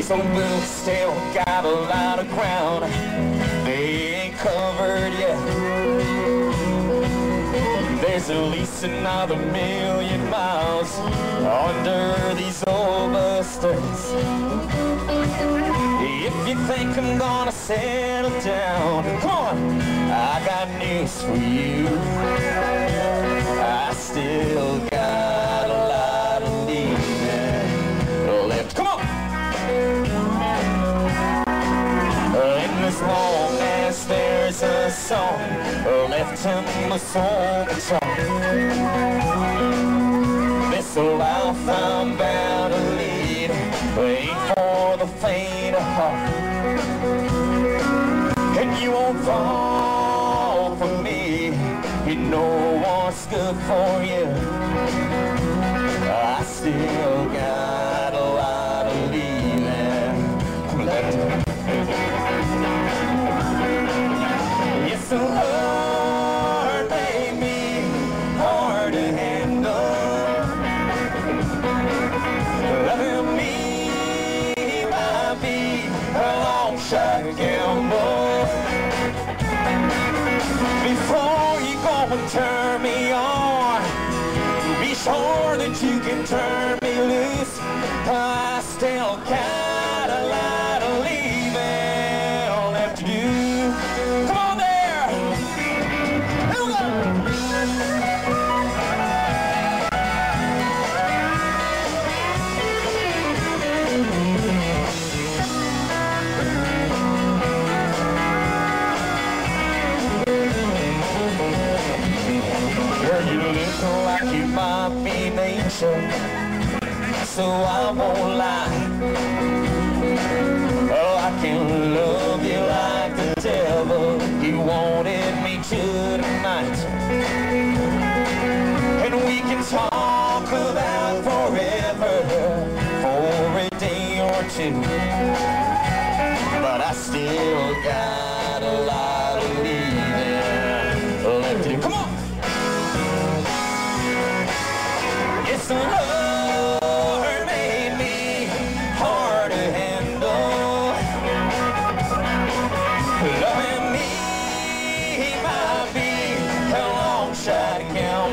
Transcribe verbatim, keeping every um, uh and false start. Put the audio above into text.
These old boots still got a lot of ground they ain't covered yet. There's at least another million miles under these old busters. If you think I'm gonna settle down, come on, I got news for you. I still got a lot of leaving left. Come on! In as long as there's a song left in my soul guitar, this'll life I'm bound to lead ain't for the faint of heart. And you won't fall for me, you know what's good for you. I still got a lot of leaving. Come on, left. Yes, the Lord made me hard to handle. Loving me might be a long shot gamble. Before you go and turn me on, be sure that you can turn me loose. I still got a lot of leaving left to do. Come on there! Here we go! Girl, you look like you might be nature, so I won't lie. Oh, I can love you like the devil. You wanted me to tonight, and we can talk about forever for a day or two. But I still got a lot of leaving left to do. Come on! Yes, the Lord made me hard to handle. Loving me might be a long shot again.